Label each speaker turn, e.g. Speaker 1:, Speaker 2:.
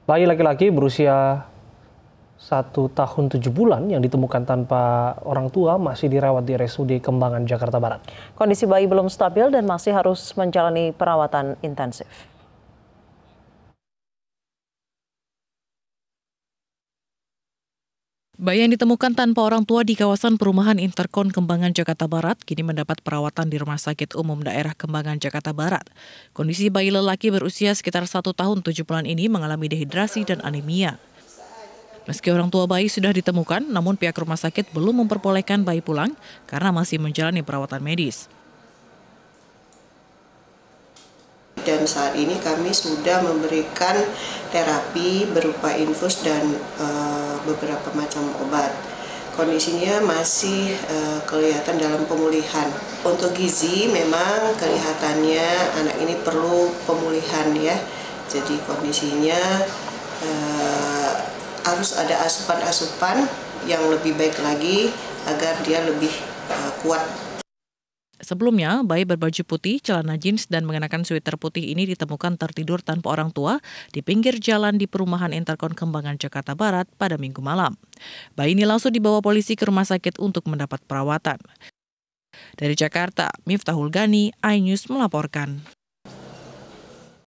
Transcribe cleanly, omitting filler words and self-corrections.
Speaker 1: Bayi laki-laki berusia 1 tahun 7 bulan yang ditemukan tanpa orang tua masih dirawat di RSUD Kembangan, Jakarta Barat.
Speaker 2: Kondisi bayi belum stabil dan masih harus menjalani perawatan intensif.
Speaker 3: Bayi yang ditemukan tanpa orang tua di kawasan perumahan Interkon Kembangan, Jakarta Barat kini mendapat perawatan di Rumah Sakit Umum Daerah Kembangan, Jakarta Barat. Kondisi bayi lelaki berusia sekitar 1 tahun 7 bulan ini mengalami dehidrasi dan anemia. Meski orang tua bayi sudah ditemukan, namun pihak rumah sakit belum memperbolehkan bayi pulang karena masih menjalani perawatan medis.
Speaker 4: Dan saat ini kami sudah memberikan terapi berupa infus dan beberapa macam obat. Kondisinya masih kelihatan dalam pemulihan. Untuk gizi memang kelihatannya anak ini perlu pemulihan ya. Jadi kondisinya harus ada asupan-asupan yang lebih baik lagi agar dia lebih kuat.
Speaker 3: Sebelumnya, bayi berbaju putih, celana jeans, dan mengenakan sweater putih ini ditemukan tertidur tanpa orang tua di pinggir jalan di perumahan Interkon Kembangan, Jakarta Barat pada Minggu malam. Bayi ini langsung dibawa polisi ke rumah sakit untuk mendapat perawatan. Dari Jakarta, Miftahul Gani, iNews melaporkan.